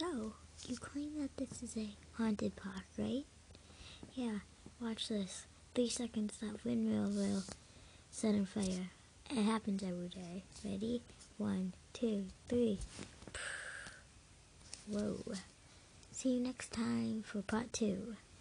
So, you claim that this is a haunted park, right? Yeah, watch this. 3 seconds, that windmill will set on fire. It happens every day. Ready? 1, 2, 3. Whoa. See you next time for part 2.